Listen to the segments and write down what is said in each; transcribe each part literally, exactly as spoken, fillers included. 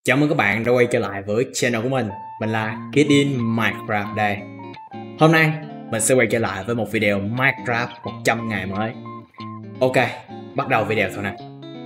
Chào mừng các bạn đã quay trở lại với channel của mình. Mình là Kidin Minecraft đây. Hôm nay mình sẽ quay trở lại với một video Minecraft một trăm ngày mới. Ok, bắt đầu video thôi nè.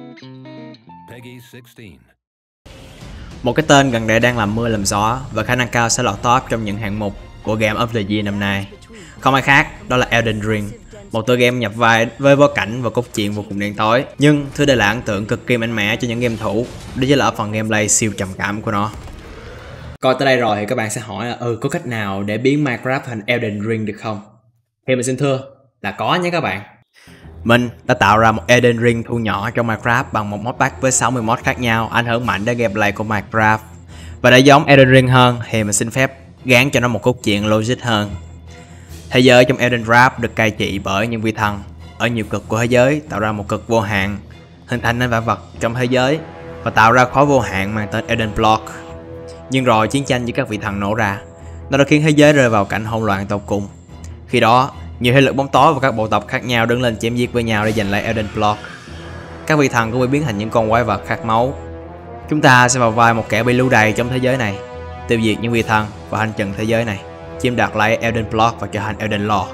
Một cái tên gần đây đang làm mưa làm gió và khả năng cao sẽ lọt top trong những hạng mục của Game of the Year năm nay. Không ai khác, đó là Elden Ring, một tựa game nhập vai với bối cảnh và cốt truyện vô cùng đen tối, nhưng thứ đây là ấn tượng cực kỳ mạnh mẽ cho những game thủ, đó chính là ở phần gameplay siêu trầm cảm của nó. Coi tới đây rồi thì các bạn sẽ hỏi là ừ có cách nào để biến Minecraft thành Elden Ring được không? Thì mình xin thưa là có nhé các bạn. Mình đã tạo ra một Elden Ring thu nhỏ trong Minecraft bằng một modpack với sáu mươi mod khác nhau ảnh hưởng mạnh đến gameplay của Minecraft. Và để giống Elden Ring hơn thì mình xin phép gán cho nó một cốt truyện logic hơn. Thế giới trong Elden Ring được cai trị bởi những vị thần ở nhiều cực của thế giới tạo ra một cực vô hạn, hình thành nên vạn vật trong thế giới và tạo ra khối vô hạn mang tên Elden Block. Nhưng rồi chiến tranh với các vị thần nổ ra, nó đã khiến thế giới rơi vào cảnh hỗn loạn tột cùng. Khi đó, nhiều thế lực bóng tối và các bộ tộc khác nhau đứng lên chém giết với nhau để giành lại Elden Block. Các vị thần cũng bị biến thành những con quái vật khát máu. Chúng ta sẽ vào vai một kẻ bị lưu đày trong thế giới này, tiêu diệt những vị thần và hành trình thế giới này, chiếm đoạt lại Elden Block và trở thành Elden Lord.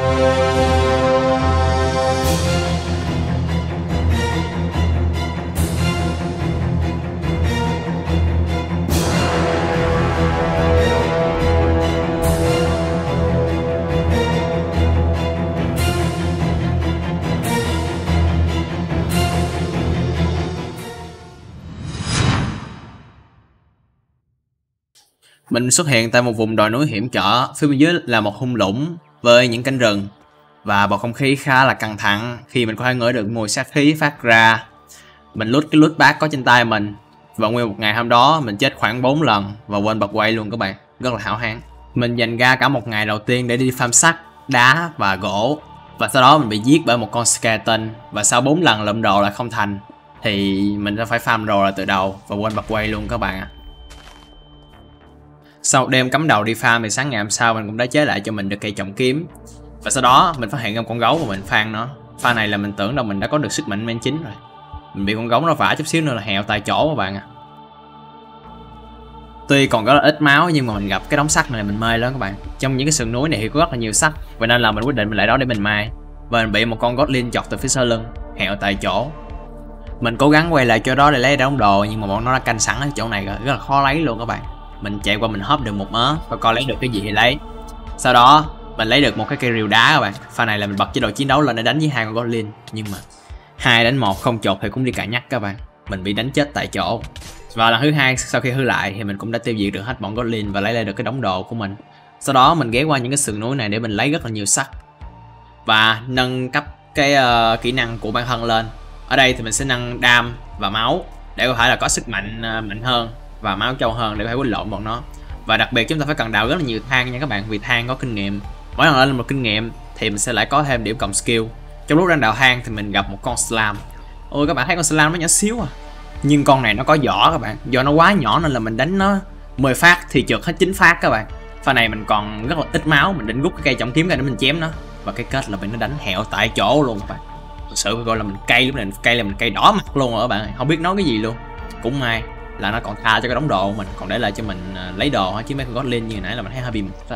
Mình xuất hiện tại một vùng đồi núi hiểm trở, phía bên dưới là một thung lũng với những cánh rừng và bầu không khí khá là căng thẳng khi mình có thể ngửi được mùi sát khí phát ra. Mình lút cái loot bag có trên tay mình và nguyên một ngày hôm đó mình chết khoảng bốn lần và quên bật quay luôn các bạn, rất là hão hán. Mình dành ra cả một ngày đầu tiên để đi farm sắt, đá và gỗ và sau đó mình bị giết bởi một con skeleton và sau bốn lần lượm đồ lại không thành thì mình sẽ phải farm đồ lại từ đầu và quên bật quay luôn các bạn ạ. Sau một đêm cắm đầu đi farm thì sáng ngày hôm sau mình cũng đã chế lại cho mình được cây trọng kiếm. Và sau đó mình phát hiện ra một con gấu và mình phan nó. Pha này là mình tưởng đâu mình đã có được sức mạnh main chính rồi. Mình bị con gấu nó vả chút xíu nữa là hẹo tại chỗ các bạn ạ. Tuy còn có là ít máu nhưng mà mình gặp cái đống sắt này mình mê lắm các bạn. Trong những cái sườn núi này thì có rất là nhiều sắt, vậy nên là mình quyết định mình lại đó để mình mai. Và mình bị một con goblin chọc từ phía sau lưng, hẹo tại chỗ. Mình cố gắng quay lại chỗ đó để lấy đống đồ nhưng mà bọn nó đã canh sẵn ở chỗ này rồi, rất là khó lấy luôn các bạn. Mình chạy qua mình hop được một mớ và coi lấy được cái gì thì lấy. Sau đó mình lấy được một cái cây rìu đá các bạn. Pha này là mình bật chế độ chiến đấu lên để đánh với hai con goblin, nhưng mà hai đánh một không chột thì cũng đi cạn nhắc các bạn. Mình bị đánh chết tại chỗ. Và lần thứ hai sau khi hư lại thì mình cũng đã tiêu diệt được hết bọn goblin và lấy lại được cái đống đồ của mình. Sau đó mình ghé qua những cái sườn núi này để mình lấy rất là nhiều sắt và nâng cấp cái uh, kỹ năng của bản thân lên. Ở đây thì mình sẽ nâng đam và máu để có thể là có sức mạnh uh, mạnh hơn và máu trâu hơn để có thể quýnh lộn bọn nó. Và đặc biệt chúng ta phải cần đào rất là nhiều than nha các bạn, vì than có kinh nghiệm. Mỗi lần lên một kinh nghiệm thì mình sẽ lại có thêm điểm cộng skill. Trong lúc đang đào than thì mình gặp một con slime. Ôi các bạn thấy con slime nó nhỏ xíu à, nhưng con này nó có vỏ các bạn. Do nó quá nhỏ nên là mình đánh nó mười phát thì trượt hết chín phát các bạn. Pha này mình còn rất là ít máu, mình định rút cái cây trọng kiếm ra để mình chém nó và cái kết là mình nó đánh hẹo tại chỗ luôn các bạn. Thật sự gọi là mình cay, lúc này cay là mình cay đỏ mặt luôn rồi các bạn, không biết nói cái gì luôn. Cũng may là nó còn tha cho cái đống đồ của mình, còn để lại cho mình uh, lấy đồ chứ mấy con goblin như nãy là mình thấy hơi bị mệt đó.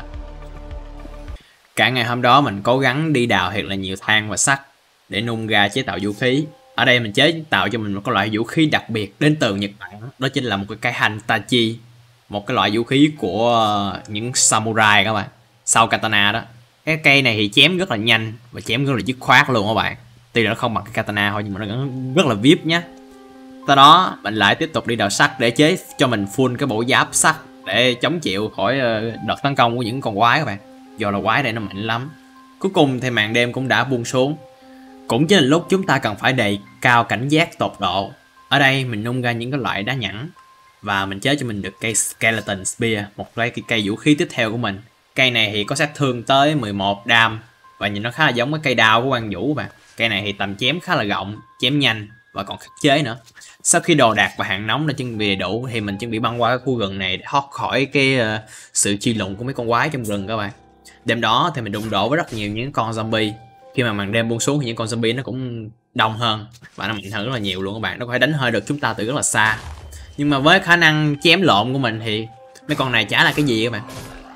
Cả ngày hôm đó mình cố gắng đi đào thiệt là nhiều than và sắt để nung ra chế tạo vũ khí. Ở đây mình chế tạo cho mình một cái loại vũ khí đặc biệt đến từ Nhật Bản, đó chính là một cái cây hành Tachi, một cái loại vũ khí của uh, những samurai các bạn, sau katana đó. Cái cây này thì chém rất là nhanh và chém rất là dứt khoát luôn các bạn. Tuy là nó không bằng cái katana thôi nhưng mà nó rất là vip nhá. Sau đó mình lại tiếp tục đi đào sắt để chế cho mình full cái bộ giáp sắt để chống chịu khỏi đợt tấn công của những con quái các bạn. Do là quái đây nó mạnh lắm. Cuối cùng thì màn đêm cũng đã buông xuống. Cũng chính là lúc chúng ta cần phải đề cao cảnh giác tột độ. Ở đây mình nung ra những cái loại đá nhẵn và mình chế cho mình được cây Skeleton Spear, một cái cây vũ khí tiếp theo của mình. Cây này thì có sát thương tới mười một đam và nhìn nó khá là giống với cây đao của Quan Vũ bạn. Cây này thì tầm chém khá là rộng, chém nhanh và còn khắc chế nữa. Sau khi đồ đạc và hàng nóng đã chuẩn bị đầy đủ thì mình chuẩn bị băng qua cái khu rừng này để thoát khỏi cái uh, sự truy lùng của mấy con quái trong rừng các bạn. Đêm đó thì mình đụng độ với rất nhiều những con zombie. Khi mà màn đêm buông xuống thì những con zombie nó cũng đông hơn và nó mạnh hơn rất là nhiều luôn các bạn. Nó có thể đánh hơi được chúng ta từ rất là xa. Nhưng mà với khả năng chém lộn của mình thì mấy con này chả là cái gì các bạn.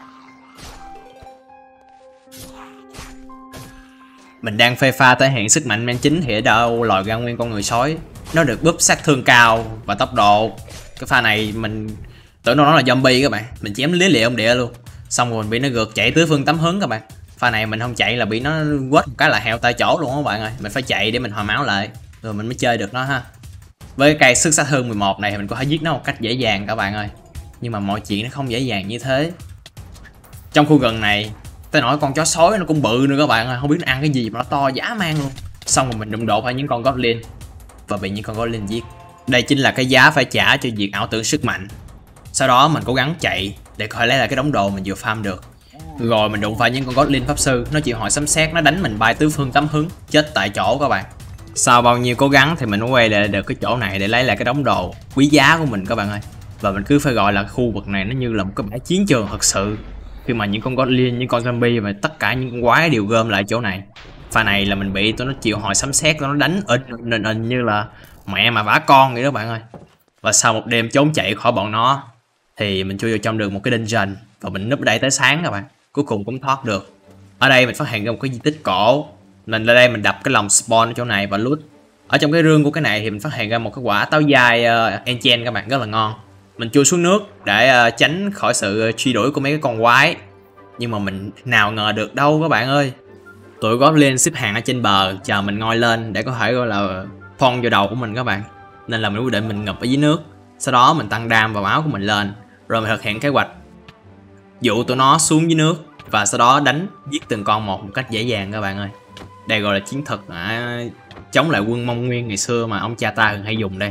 Mình đang phê pha thể hiện sức mạnh main chính thì ở đâu lòi ra nguyên con người sói. Nó được búp sát thương cao và tốc độ. Cái pha này mình tưởng nó là zombie các bạn. Mình chém lý lịa ông địa luôn. Xong rồi mình bị nó gượt chạy tứ phương tám hướng các bạn. Pha này mình không chạy là bị nó quết một cái là heo tại chỗ luôn các bạn ơi. Mình phải chạy để mình hồi máu lại rồi mình mới chơi được nó ha. Với cái cây sức sát thương mười một này thì mình có thể giết nó một cách dễ dàng các bạn ơi. Nhưng mà mọi chuyện nó không dễ dàng như thế. Trong khu rừng này tới nỗi con chó sói nó cũng bự nữa các bạn ơi, không biết nó ăn cái gì mà nó to dã man luôn. Xong rồi mình đụng độ phải những con goblin và bị những con goblin giết. Đây chính là cái giá phải trả cho việc ảo tưởng sức mạnh. Sau đó mình cố gắng chạy để có thể lấy lại cái đống đồ mình vừa farm được. Rồi mình đụng phải những con goblin pháp sư, nó chịu hỏi sấm sét, nó đánh mình bay tứ phương tám hướng, chết tại chỗ các bạn. Sau bao nhiêu cố gắng thì mình mới quay lại được cái chỗ này để lấy lại cái đống đồ quý giá của mình các bạn ơi. Và mình cứ phải gọi là khu vực này nó như là một cái bãi chiến trường thật sự. Khi mà những con goblin, những con zombie và tất cả những con quái đều gom lại chỗ này. Pha này là mình bị tụi nó chịu hỏi sấm sét, tụi nó đánh inh inh inh như là mẹ mà vả con vậy đó bạn ơi. Và sau một đêm trốn chạy khỏi bọn nó thì mình chui vào trong được một cái dungeon và mình núp đây tới sáng các bạn. Cuối cùng cũng thoát được. Ở đây mình phát hiện ra một cái di tích cổ. Nên lên đây mình đập cái lồng spawn ở chỗ này và loot. Ở trong cái rương của cái này thì mình phát hiện ra một cái quả táo dai uh, enchant các bạn, rất là ngon. Mình chui xuống nước để uh, tránh khỏi sự truy đuổi của mấy cái con quái. Nhưng mà mình nào ngờ được đâu các bạn ơi. Tụi goblin xếp hàng ở trên bờ chờ mình ngoi lên để có thể gọi là phong vào đầu của mình các bạn. Nên là mình quyết định mình ngập ở dưới nước. Sau đó mình tăng đam và máu của mình lên. Rồi mình thực hiện kế hoạch dụ tụi nó xuống dưới nước. Và sau đó đánh giết từng con một một cách dễ dàng các bạn ơi. Đây gọi là chiến thuật à, chống lại quân Mông Nguyên ngày xưa mà ông cha ta thường hay dùng đây.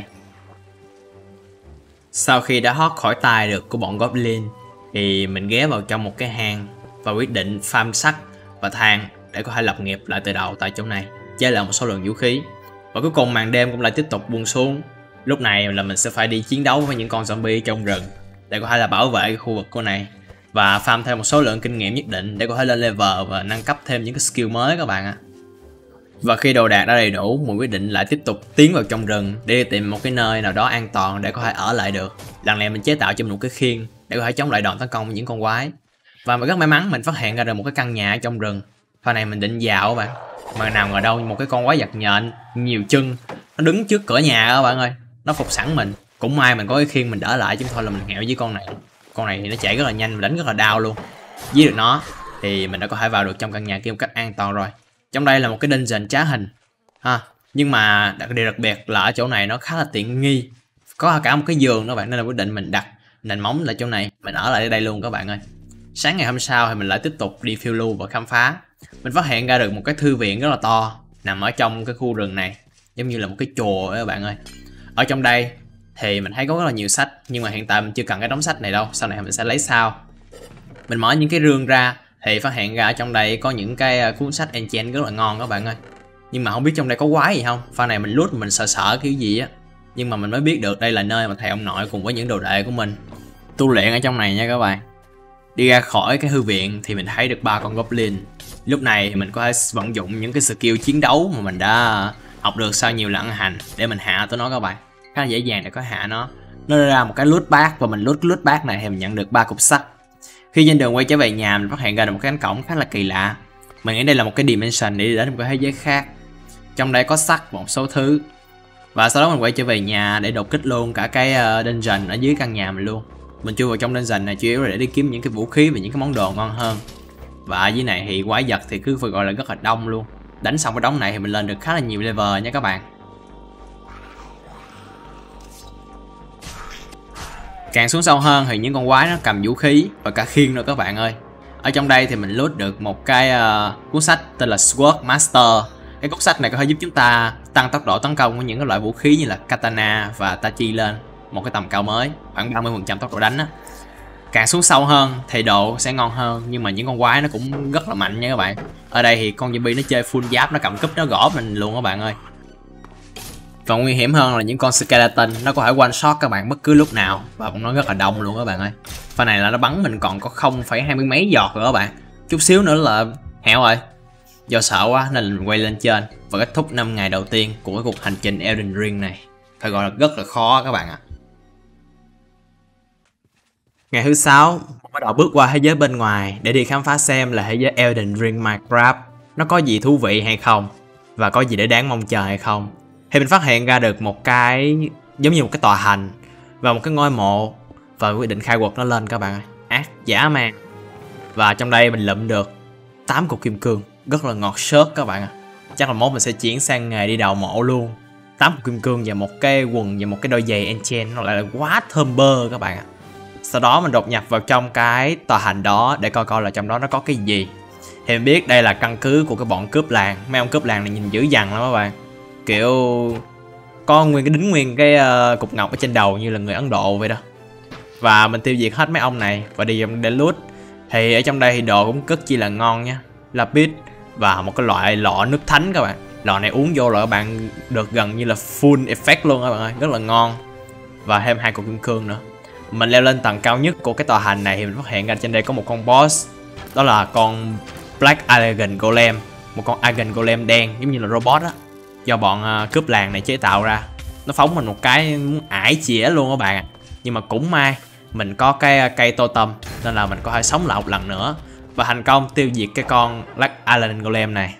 Sau khi đã thoát khỏi tay được của bọn goblin thì mình ghé vào trong một cái hang và quyết định farm sắt và than để có thể lập nghiệp lại từ đầu tại chỗ này, chế lại một số lượng vũ khí. Và cuối cùng màn đêm cũng lại tiếp tục buông xuống. Lúc này là mình sẽ phải đi chiến đấu với những con zombie trong rừng để có thể là bảo vệ cái khu vực của này và farm thêm một số lượng kinh nghiệm nhất định để có thể lên level và nâng cấp thêm những cái skill mới các bạn ạ. Và khi đồ đạc đã đầy đủ, mình quyết định lại tiếp tục tiến vào trong rừng để đi tìm một cái nơi nào đó an toàn để có thể ở lại được. Lần này mình chế tạo cho mình một cái khiên để có thể chống lại đòn tấn công của những con quái. Và mình rất may mắn mình phát hiện ra được một cái căn nhà ở trong rừng. Pha này mình định vào các bạn, mà nào ngờ đâu một cái con quái vật nhện nhiều chân nó đứng trước cửa nhà các bạn ơi, nó phục sẵn mình. Cũng may mình có cái khiên mình đỡ lại chứ thôi là mình hẹo với con này. Con này thì nó chạy rất là nhanh và đánh rất là đau luôn. Giết được nó thì mình đã có thể vào được trong căn nhà kia một cách an toàn rồi. Trong đây là một cái dungeon trá hình ha. Nhưng mà đặc điều đặc biệt là ở chỗ này nó khá là tiện nghi, có cả một cái giường đó bạn, nên là quyết định mình đặt nền móng lại chỗ này, mình ở lại ở đây luôn các bạn ơi. Sáng ngày hôm sau thì mình lại tiếp tục đi phiêu lưu và khám phá. Mình phát hiện ra được một cái thư viện rất là to nằm ở trong cái khu rừng này, giống như là một cái chùa ấy các bạn ơi. Ở trong đây thì mình thấy có rất là nhiều sách, nhưng mà hiện tại mình chưa cần cái đống sách này đâu, sau này mình sẽ lấy sau. Mình mở những cái rương ra thì phát hiện ra ở trong đây có những cái cuốn sách enchant rất là ngon các bạn ơi. Nhưng mà không biết trong đây có quái gì không. Pha này mình loot mình sợ sợ kiểu gì á. Nhưng mà mình mới biết được đây là nơi mà thầy ông nội cùng với những đồ đệ của mình tu luyện ở trong này nha các bạn. Đi ra khỏi cái thư viện thì mình thấy được ba con goblin. Lúc này thì mình có thể vận dụng những cái skill chiến đấu mà mình đã học được sau nhiều lần hành để mình hạ tụi nó các bạn. Khá là dễ dàng để có hạ nó. Nó ra một cái loot bag và mình loot loot bag này thì mình nhận được ba cục sắt. Khi trên đường quay trở về nhà mình phát hiện ra được một cái cánh cổng khá là kỳ lạ. Mình nghĩ đây là một cái dimension để đi đến một cái thế giới khác. Trong đây có sắt và một số thứ. Và sau đó mình quay trở về nhà để đột kích luôn cả cái dungeon ở dưới căn nhà mình luôn. Mình chui vào trong dungeon này chủ yếu là để đi kiếm những cái vũ khí và những cái món đồ ngon hơn. Và ở dưới này thì quái vật thì cứ phải gọi là rất là đông luôn. Đánh xong cái đống này thì mình lên được khá là nhiều level nha các bạn. Càng xuống sâu hơn thì những con quái nó cầm vũ khí và cả khiên nữa các bạn ơi. Ở trong đây thì mình loot được một cái uh, cuốn sách tên là Sword Master. Cái cuốn sách này có thể giúp chúng ta tăng tốc độ tấn công của những cái loại vũ khí như là katana và tachi lên một cái tầm cao mới, khoảng ba mươi phần trăm tốc độ đánh á. Càng xuống sâu hơn thì độ sẽ ngon hơn, nhưng mà những con quái nó cũng rất là mạnh nha các bạn. Ở đây thì con zombie nó chơi full giáp, nó cầm cúp nó gõ mình luôn các bạn ơi. Và nguy hiểm hơn là những con skeleton nó có thể one shot các bạn bất cứ lúc nào và nó rất là đông luôn các bạn ơi. Pha này là nó bắn mình còn có không phẩy hai mươi mấy giọt rồi các bạn. Chút xíu nữa là hẹo rồi. Do sợ quá nên mình quay lên trên và kết thúc năm ngày đầu tiên của cái cuộc hành trình Elden Ring này. Phải gọi là rất là khó các bạn ạ. À. Ngày thứ sáu, bắt đầu bước qua thế giới bên ngoài để đi khám phá xem là thế giới Elden Ring Minecraft nó có gì thú vị hay không, và có gì để đáng mong chờ hay không. Thì mình phát hiện ra được một cái giống như một cái tòa thành và một cái ngôi mộ, và quyết định khai quật nó lên các bạn ơi. Ác dã man. Và trong đây mình lượm được tám cục kim cương, rất là ngọt xớt các bạn ạ. Chắc là mốt mình sẽ chuyển sang nghề đi đào mộ luôn. Tám cục kim cương và một cái quần và một cái đôi giày enchant, nó lại là quá thơm bơ các bạn ạ. Sau đó mình đột nhập vào trong cái tòa thành đó để coi coi là trong đó nó có cái gì. Thì mình biết đây là căn cứ của cái bọn cướp làng. Mấy ông cướp làng này nhìn dữ dằn lắm các bạn. Kiểu có nguyên cái đính nguyên cái uh, cục ngọc ở trên đầu như là người Ấn Độ vậy đó. Và mình tiêu diệt hết mấy ông này và đi để loot. Thì ở trong đây thì đồ cũng rất chi là ngon nha. Lapis và một cái loại lọ nước thánh các bạn. Lọ này uống vô là các bạn được gần như là full effect luôn các bạn ơi, rất là ngon. Và thêm hai cục kim cương nữa. Mình leo lên tầng cao nhất của cái tòa thành này thì mình phát hiện ra trên đây có một con boss. Đó là con Black Iron Golem, một con Iron Golem đen giống như là robot á, do bọn uh, cướp làng này chế tạo ra. Nó phóng mình một cái ải chĩa luôn các bạn ạ. Nhưng mà cũng may mình có cái cây totem nên là mình có thể sống lại một lần nữa và thành công tiêu diệt cái con Black Iron Golem này.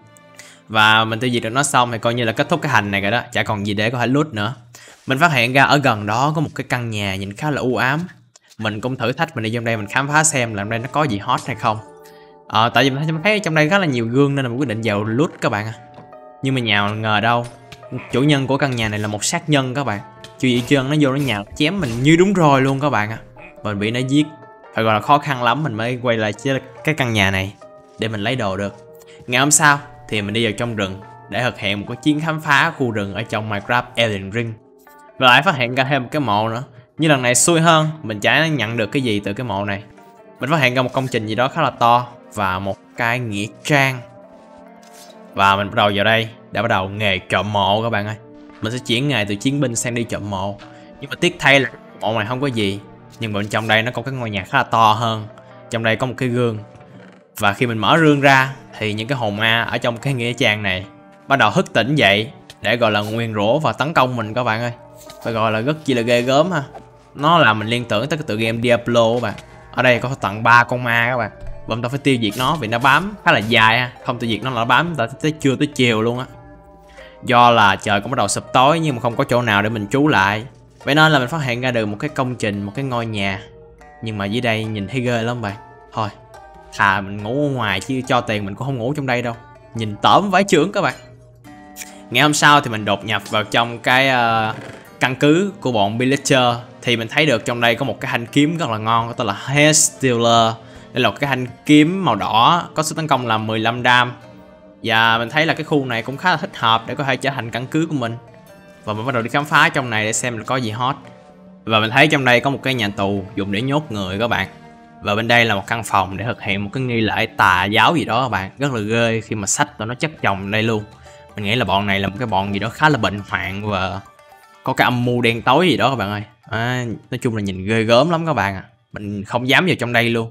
Và mình tiêu diệt được nó xong thì coi như là kết thúc cái hành này rồi đó, chả còn gì để có thể loot nữa. Mình phát hiện ra ở gần đó có một cái căn nhà nhìn khá là u ám. Mình cũng thử thách mình đi trong đây mình khám phá xem là trong đây nó có gì hot hay không. Ờ, tại vì mình thấy trong đây khá là nhiều gương nên là mình quyết định vào loot các bạn ạ. Nhưng mà nhào ngờ đâu, chủ nhân của căn nhà này là một sát nhân các bạn. Chú Dị Trân nó vô nó nhào chém mình như đúng rồi luôn các bạn ạ. Mình bị nó giết, phải gọi là khó khăn lắm mình mới quay lại cái căn nhà này để mình lấy đồ được. Ngày hôm sau thì mình đi vào trong rừng để thực hiện một cái chuyến khám phá khu rừng ở trong Minecraft Elden Ring. Và lại phát hiện ra thêm một cái mộ nữa. Nhưng lần này xui hơn, mình chả nhận được cái gì từ cái mộ này. Mình phát hiện ra một công trình gì đó khá là to và một cái nghĩa trang. Và mình bắt đầu vào đây để bắt đầu nghề trộm mộ các bạn ơi. Mình sẽ chuyển nghề từ chiến binh sang đi trộm mộ. Nhưng mà tiếc thay là mộ này không có gì. Nhưng bên trong đây nó có cái ngôi nhà khá là to hơn. Trong đây có một cái gương. Và khi mình mở gương ra thì những cái hồn ma ở trong cái nghĩa trang này bắt đầu thức tỉnh dậy để gọi là nguyền rủa và tấn công mình các bạn ơi. Phải gọi là rất chi là ghê gớm ha. Nó làm mình liên tưởng tới cái tựa game Diablo các bạn. Ở đây có tận ba con ma các bạn. Và chúng ta phải tiêu diệt nó vì nó bám khá là dài ha. Không tiêu diệt nó là nó bám ta tới chưa tới chiều luôn á. Do là trời cũng bắt đầu sụp tối nhưng mà không có chỗ nào để mình trú lại. Vậy nên là mình phát hiện ra được một cái công trình, một cái ngôi nhà. Nhưng mà dưới đây nhìn thấy ghê lắm bạn. Thôi, thà mình ngủ ở ngoài chứ cho tiền mình cũng không ngủ trong đây đâu. Nhìn tởm vãi chưởng các bạn. Ngày hôm sau thì mình đột nhập vào trong cái uh, căn cứ của bọn Villager. Thì mình thấy được trong đây có một cái thanh kiếm rất là ngon, có tên là Head Stealer. Đây là một cái thanh kiếm màu đỏ, có sức tấn công là mười lăm đam. Và mình thấy là cái khu này cũng khá là thích hợp để có thể trở thành căn cứ của mình. Và mình bắt đầu đi khám phá trong này để xem là có gì hot. Và mình thấy trong đây có một cái nhà tù dùng để nhốt người các bạn. Và bên đây là một căn phòng để thực hiện một cái nghi lễ tà giáo gì đó các bạn. Rất là ghê khi mà sách tụi nó chất chồng đây luôn. Mình nghĩ là bọn này là một cái bọn gì đó khá là bệnh hoạn và có cái âm mưu đen tối gì đó các bạn ơi. À, nói chung là nhìn ghê gớm lắm các bạn ạ. À. Mình không dám vào trong đây luôn.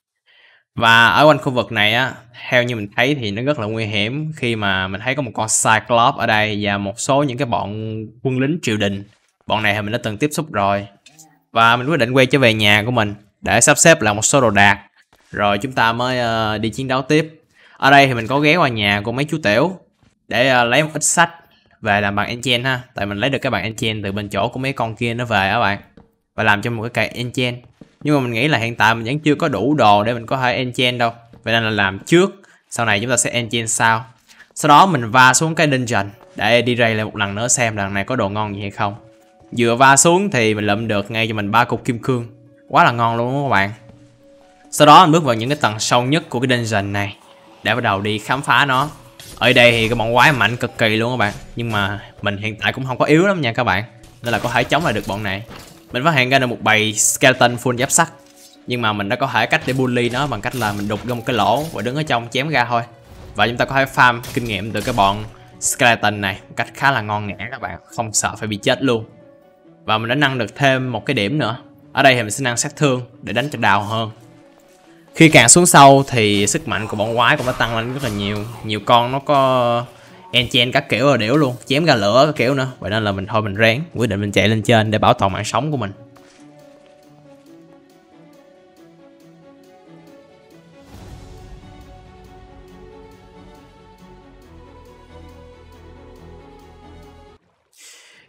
Và ở quanh khu vực này á, theo như mình thấy thì nó rất là nguy hiểm khi mà mình thấy có một con Cyclops ở đây và một số những cái bọn quân lính triều đình. Bọn này thì mình đã từng tiếp xúc rồi. Và mình quyết định quay trở về nhà của mình để sắp xếp lại một số đồ đạc. Rồi chúng ta mới uh, đi chiến đấu tiếp. Ở đây thì mình có ghé qua nhà của mấy chú tiểu để uh, lấy một ít sách về làm bằng enchant ha. Tại mình lấy được cái bằng enchant từ bên chỗ của mấy con kia nó về á bạn. Và làm cho một cái cây enchant. Nhưng mà mình nghĩ là hiện tại mình vẫn chưa có đủ đồ để mình có thể enchant đâu. Vậy nên là làm trước, sau này chúng ta sẽ enchant sau. Sau đó mình va xuống cái dungeon để đi raid lại một lần nữa xem lần này có đồ ngon gì hay không. Vừa va xuống thì mình lượm được ngay cho mình ba cục kim cương. Quá là ngon luôn các bạn. Sau đó mình bước vào những cái tầng sâu nhất của cái dungeon này để bắt đầu đi khám phá nó. Ở đây thì cái bọn quái mạnh cực kỳ luôn các bạn. Nhưng mà mình hiện tại cũng không có yếu lắm nha các bạn. Nên là có thể chống lại được bọn này. Mình phát hiện ra được một bầy skeleton full giáp sắt. Nhưng mà mình đã có thể cách để bully nó bằng cách là mình đục ra một cái lỗ và đứng ở trong chém ra thôi. Và chúng ta có thể farm kinh nghiệm từ cái bọn skeleton này một cách khá là ngon nghẻ các bạn. Không sợ phải bị chết luôn. Và mình đã nâng được thêm một cái điểm nữa. Ở đây thì mình sẽ nâng sát thương để đánh cho đào hơn. Khi càng xuống sâu thì sức mạnh của bọn quái cũng đã tăng lên rất là nhiều. Nhiều con nó có enchant các kiểu ở điểu luôn, chém ra lửa các kiểu nữa. Vậy nên là mình thôi mình ráng quyết định mình chạy lên trên để bảo toàn mạng sống của mình.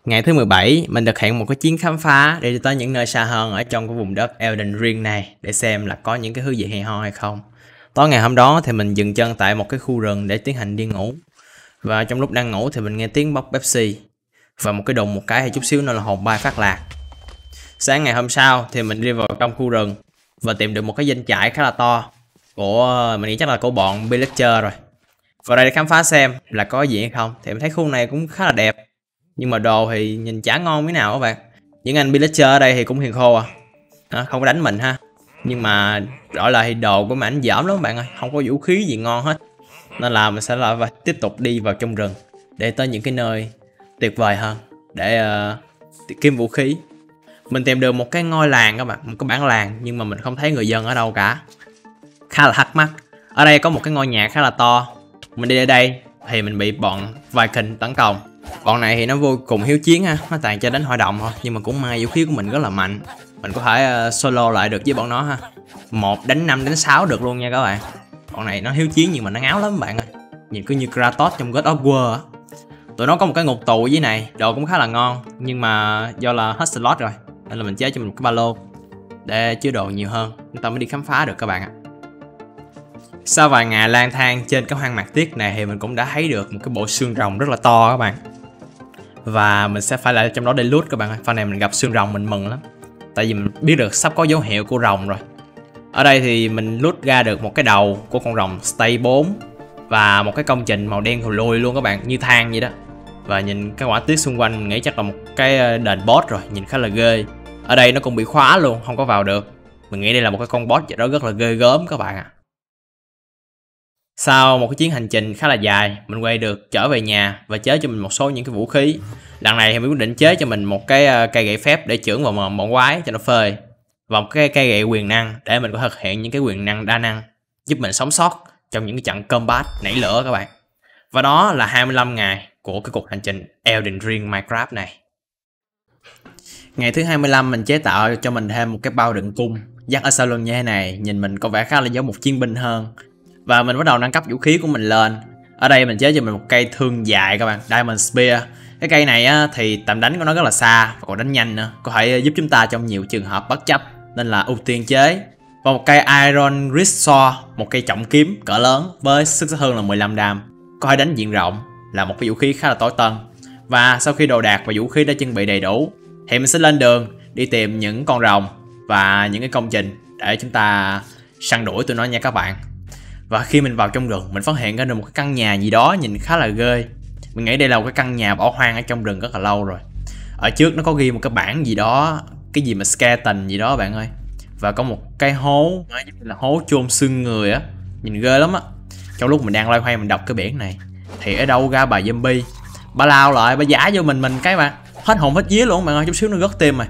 Ngày thứ mười bảy, mình thực hiện một cái chuyến khám phá để đi tới những nơi xa hơn ở trong cái vùng đất Elden Ring này để xem là có những cái thứ gì hay ho hay không. Tối ngày hôm đó thì mình dừng chân tại một cái khu rừng để tiến hành đi ngủ. Và trong lúc đang ngủ thì mình nghe tiếng bốc Pepsi. Và một cái đùng một cái hay chút xíu nữa là hồn bay phát lạc. Sáng ngày hôm sau thì mình đi vào trong khu rừng và tìm được một cái doanh trại khá là to của, mình nghĩ chắc là của bọn Villager rồi. Vào đây để khám phá xem là có gì hay không. Thì mình thấy khu này cũng khá là đẹp, nhưng mà đồ thì nhìn chả ngon miếng nào các bạn. Những anh Villager ở đây thì cũng hiền khô à, à không có đánh mình ha. Nhưng mà đổi lại thì đồ của mình dởm lắm các bạn ơi, không có vũ khí gì ngon hết. Nên là mình sẽ là và tiếp tục đi vào trong rừng để tới những cái nơi tuyệt vời hơn để uh, kiếm vũ khí. Mình tìm được một cái ngôi làng các bạn, một cái bản làng, nhưng mà mình không thấy người dân ở đâu cả. Khá là thắc mắc. Ở đây có một cái ngôi nhà khá là to. Mình đi ở đây thì mình bị bọn Viking tấn công. Bọn này thì nó vô cùng hiếu chiến ha, nó toàn cho đánh hội đồng thôi, nhưng mà cũng may vũ khí của mình rất là mạnh. Mình có thể uh, solo lại được với bọn nó ha. Một đánh năm đánh sáu được luôn nha các bạn. Bọn này nó hiếu chiến nhưng mà nó ngáo lắm các bạn ơi. Nhìn cứ như Kratos trong God of War á. Tụi nó có một cái ngục tù dưới này, đồ cũng khá là ngon, nhưng mà do là hết slot rồi nên là mình chế cho mình một cái ba lô để chứa đồ nhiều hơn, chúng ta mới đi khám phá được các bạn ạ. Sau vài ngày lang thang trên cái hoang mạc tuyết này thì mình cũng đã thấy được một cái bộ xương rồng rất là to các bạn. Và mình sẽ phải lại trong đó để loot các bạn ơi. Pha này mình gặp xương rồng mình mừng lắm, tại vì mình biết được sắp có dấu hiệu của rồng rồi. Ở đây thì mình loot ra được một cái đầu của con rồng Stay bốn và một cái công trình màu đen thùi lùi luôn các bạn, như than vậy đó. Và nhìn cái quả tuyết xung quanh mình nghĩ chắc là một cái đền boss rồi, nhìn khá là ghê. Ở đây nó cũng bị khóa luôn, không có vào được. Mình nghĩ đây là một cái con boss vậy đó, rất là ghê gớm các bạn ạ. À. Sau một cái chuyến hành trình khá là dài, mình quay được trở về nhà và chế cho mình một số những cái vũ khí. Lần này thì mình quyết định chế cho mình một cái cây gậy phép để chưởng vào mồm bọn quái cho nó phê. Và một cái cây gậy quyền năng để mình có thực hiện những cái quyền năng đa năng giúp mình sống sót trong những cái trận combat nảy lửa các bạn. Và đó là hai mươi lăm ngày của cái cuộc hành trình Elden Ring Minecraft này. Ngày thứ hai mươi lăm mình chế tạo cho mình thêm một cái bao đựng cung dắt ở sau lưng như thế này, nhìn mình có vẻ khá là giống một chiến binh hơn. Và mình bắt đầu nâng cấp vũ khí của mình lên. Ở đây mình chế cho mình một cây thương dài các bạn, Diamond Spear. Cái cây này á, thì tầm đánh của nó rất là xa và còn đánh nhanh nữa, có thể giúp chúng ta trong nhiều trường hợp bất chấp, nên là ưu tiên chế. Và một cây Iron Wrist Sword, một cây trọng kiếm cỡ lớn với sức sát thương là mười lăm đam, có thể đánh diện rộng, là một cái vũ khí khá là tối tân. Và sau khi đồ đạc và vũ khí đã chuẩn bị đầy đủ thì mình sẽ lên đường đi tìm những con rồng và những cái công trình để chúng ta săn đuổi tụi nó nha các bạn. Và khi mình vào trong rừng mình phát hiện ra được một cái căn nhà gì đó nhìn khá là ghê. Mình nghĩ đây là một cái căn nhà bỏ hoang ở trong rừng rất là lâu rồi. Ở trước nó có ghi một cái bảng gì đó, cái gì mà skeleton gì đó bạn ơi. Và có một cái hố, là hố chôn xương người á, nhìn ghê lắm á. Trong lúc mình đang loay hoay mình đọc cái biển này thì ở đâu ra bà zombie, bà lao lại, bà giả vô mình mình cái bạn, hết hồn hết vía luôn bạn ơi, chút xíu nó gớt tim rồi.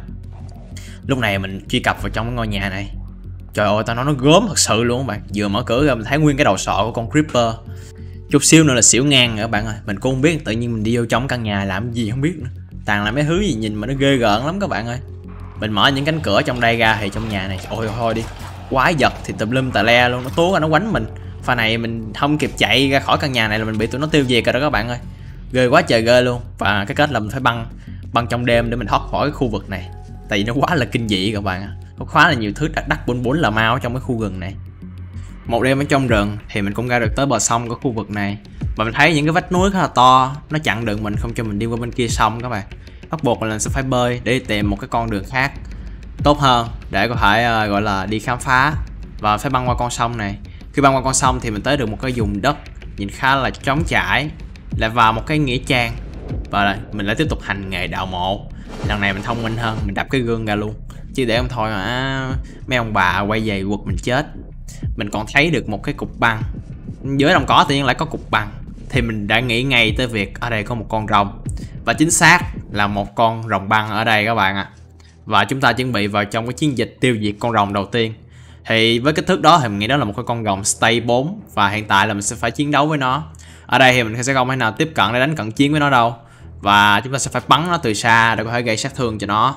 Lúc này mình truy cập vào trong cái ngôi nhà này. Trời ơi, tao nói nó gớm thật sự luôn các bạn. Vừa mở cửa ra mình thấy nguyên cái đầu sọ của con Creeper. Chút xíu nữa là xỉu ngang rồi các bạn ơi. Mình cũng không biết tự nhiên mình đi vô trong căn nhà làm gì không biết nữa. Toàn là mấy thứ gì nhìn mà nó ghê gợn lắm các bạn ơi. Mình mở những cánh cửa trong đây ra thì trong nhà này, ôi thôi đi, quái vật thì tùm lum tà le luôn, nó túa ra nó quánh mình. Pha này mình không kịp chạy ra khỏi căn nhà này là mình bị tụi nó tiêu diệt rồi đó các bạn ơi. Ghê quá trời ghê luôn. Và cái kết là mình phải băng băng trong đêm để mình thoát khỏi cái khu vực này, tại vì nó quá là kinh dị các bạn ạ. Có khá là nhiều thứ đắc đắc bốn bốn là mau ở trong cái khu rừng này. Một đêm ở trong rừng thì mình cũng ra được tới bờ sông của khu vực này. Và mình thấy những cái vách núi khá là to, nó chặn đường mình không cho mình đi qua bên kia sông các bạn. Bắt buộc là mình sẽ phải bơi để đi tìm một cái con đường khác tốt hơn để có thể uh, gọi là đi khám phá. Và phải băng qua con sông này. Khi băng qua con sông thì mình tới được một cái vùng đất nhìn khá là trống trải, lại vào một cái nghĩa trang. Và mình lại tiếp tục hành nghề đào mộ. Lần này mình thông minh hơn, mình đập cái gương ra luôn, chứ để không thôi mà mấy ông bà quay về quật mình chết. Mình còn thấy được một cái cục băng dưới đồng cỏ, tự nhiên lại có cục băng. Thì mình đã nghĩ ngay tới việc ở đây có một con rồng, và chính xác là một con rồng băng ở đây các bạn ạ. Và chúng ta chuẩn bị vào trong cái chiến dịch tiêu diệt con rồng đầu tiên. Thì với kích thước đó thì mình nghĩ đó là một cái con rồng Stay bốn, và hiện tại là mình sẽ phải chiến đấu với nó. Ở đây thì mình sẽ không thể nào tiếp cận để đánh cận chiến với nó đâu, và chúng ta sẽ phải bắn nó từ xa để có thể gây sát thương cho nó.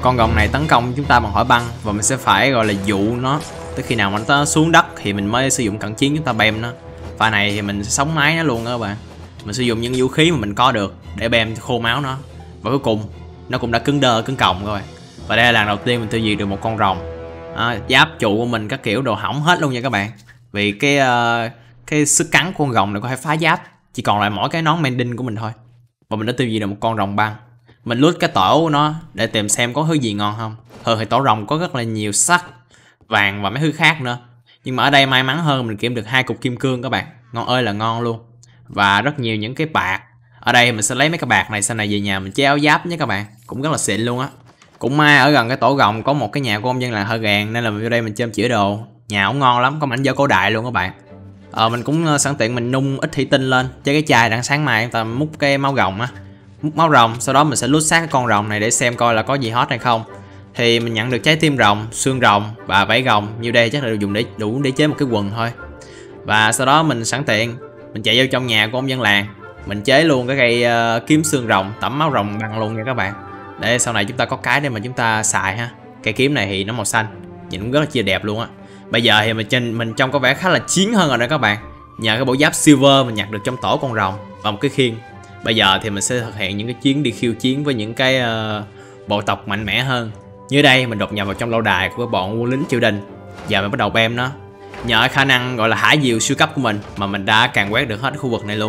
Con rồng này tấn công chúng ta bằng hỏa băng và mình sẽ phải gọi là dụ nó tới khi nào mà nó xuống đất thì mình mới sử dụng cận chiến chúng ta bem nó. Pha này thì mình sẽ sống mái nó luôn đó các bạn. Mình sử dụng những vũ khí mà mình có được để bem khô máu nó. Và cuối cùng nó cũng đã cứng đơ cứng còng các bạn. Và đây là lần đầu tiên mình tiêu diệt được một con rồng. À, giáp trụ của mình các kiểu đồ hỏng hết luôn nha các bạn. Vì cái uh, cái sức cắn của con rồng này có thể phá giáp. Chỉ còn lại mỗi cái nón mending của mình thôi. Và mình đã tiêu diệt được một con rồng băng. Mình lướt cái tổ của nó để tìm xem có thứ gì ngon không. Thường thì tổ rồng có rất là nhiều sắt, vàng và mấy thứ khác nữa. Nhưng mà ở đây may mắn hơn mình kiếm được hai cục kim cương các bạn. Ngon ơi là ngon luôn. Và rất nhiều những cái bạc. Ở đây mình sẽ lấy mấy cái bạc này sau này về nhà mình chế áo giáp nhé các bạn. Cũng rất là xịn luôn á. Cũng may ở gần cái tổ rồng có một cái nhà của ông dân làng hơi gàn nên là vô đây mình chêm chữa đồ. Nhà ổng ngon lắm, có mảnh vỡ cổ đại luôn các bạn. Ờ mình cũng sẵn tiện mình nung ít thủy tinh lên, chế cái chai đặng sáng mai chúng ta múc cái máu rồng á. Múc máu rồng, sau đó mình sẽ lút xác cái con rồng này để xem coi là có gì hot hay không. Thì mình nhận được trái tim rồng, xương rồng và vảy rồng. Như đây chắc là dùng để đủ để chế một cái quần thôi. Và sau đó mình sẵn tiện mình chạy vô trong nhà của ông dân làng, mình chế luôn cái cây uh, kiếm xương rồng, tẩm máu rồng bằng luôn nha các bạn. Để sau này chúng ta có cái để mà chúng ta xài ha. Cây kiếm này thì nó màu xanh, nhìn cũng rất là chia đẹp luôn á. Bây giờ thì mình trên mình trông có vẻ khá là chiến hơn rồi đó các bạn. Nhờ cái bộ giáp silver mình nhặt được trong tổ con rồng và một cái khiên. Bây giờ thì mình sẽ thực hiện những cái chuyến đi khiêu chiến với những cái uh, bộ tộc mạnh mẽ hơn. Như đây mình đột nhập vào trong lâu đài của bọn quân lính triều đình. Giờ mình bắt đầu bem nó. Nhờ khả năng gọi là hải diều siêu cấp của mình mà mình đã càn quét được hết khu vực này luôn.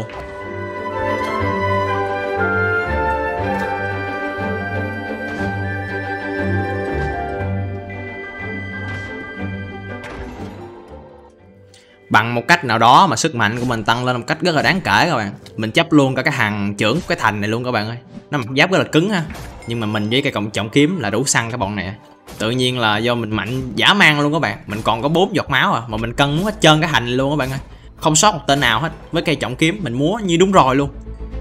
Bằng một cách nào đó mà sức mạnh của mình tăng lên một cách rất là đáng kể các bạn. Mình chấp luôn cả cái hàng trưởng cái thành này luôn các bạn ơi. Nó mặt giáp rất là cứng ha. Nhưng mà mình với cái cộng trọng kiếm là đủ săn các bọn này. Tự nhiên là do mình mạnh dã man luôn các bạn. Mình còn có bốn giọt máu à. Mà mình cân muốn hết trơn cái hành luôn các bạn ơi. Không sót một tên nào hết. Với cây trọng kiếm mình múa như đúng rồi luôn.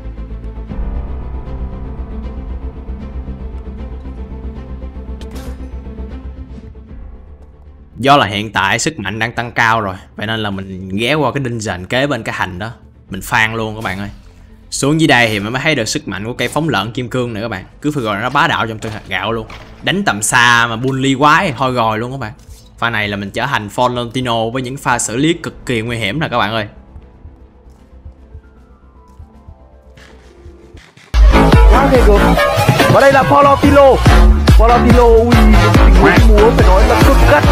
Do là hiện tại sức mạnh đang tăng cao rồi, vậy nên là mình ghé qua cái dungeon kế bên cái hành đó. Mình phan luôn các bạn ơi. Xuống dưới đây thì mới thấy được sức mạnh của cây phóng lợn kim cương này các bạn. Cứ phải gọi là nó bá đạo trong tương hạt gạo luôn. Đánh tầm xa mà bully quái thôi rồi luôn các bạn. Pha này là mình trở thành Florentino với những pha xử lý cực kỳ nguy hiểm nè các bạn ơi. Và đây là Florentino. Florentino ui, tình múa phải nói là cực gắt.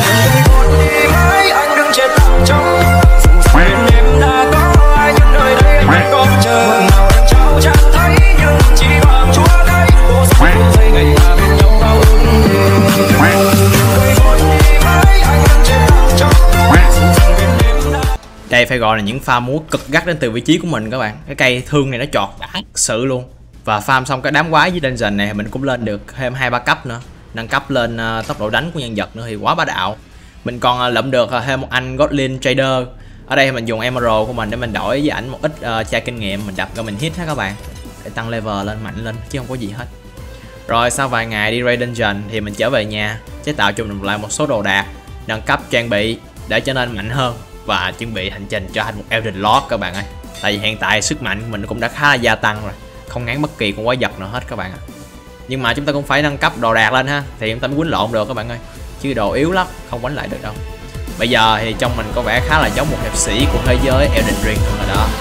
Đây phải gọi là những pha múa cực gắt đến từ vị trí của mình các bạn. Cái cây thương này nó chọt đã thực sự luôn. Và farm xong cái đám quái với dungeon này mình cũng lên được thêm hai ba cấp nữa. Nâng cấp lên uh, tốc độ đánh của nhân vật nữa thì quá bá đạo. Mình còn uh, lượm được uh, thêm một anh Godlin Trader. Ở đây mình dùng Emerald của mình để mình đổi với ảnh một ít uh, chai kinh nghiệm. Mình đập rồi mình hit hết các bạn. Để tăng level lên mạnh lên chứ không có gì hết. Rồi sau vài ngày đi raid dungeon thì mình trở về nhà. Chế tạo cho mình lại một số đồ đạc. Nâng cấp trang bị để trở nên mạnh hơn. Và chuẩn bị hành trình trở thành một Elden Lord các bạn ơi. Tại vì hiện tại sức mạnh của mình cũng đã khá là gia tăng rồi. Không ngán bất kỳ con quái vật nào hết các bạn ạ. Nhưng mà chúng ta cũng phải nâng cấp đồ đạc lên ha. Thì chúng ta mới quýnh lộn được các bạn ơi. Chứ đồ yếu lắm, không quánh lại được đâu. Bây giờ thì trong mình có vẻ khá là giống một hiệp sĩ của thế giới Elden Ring luôn rồi đó.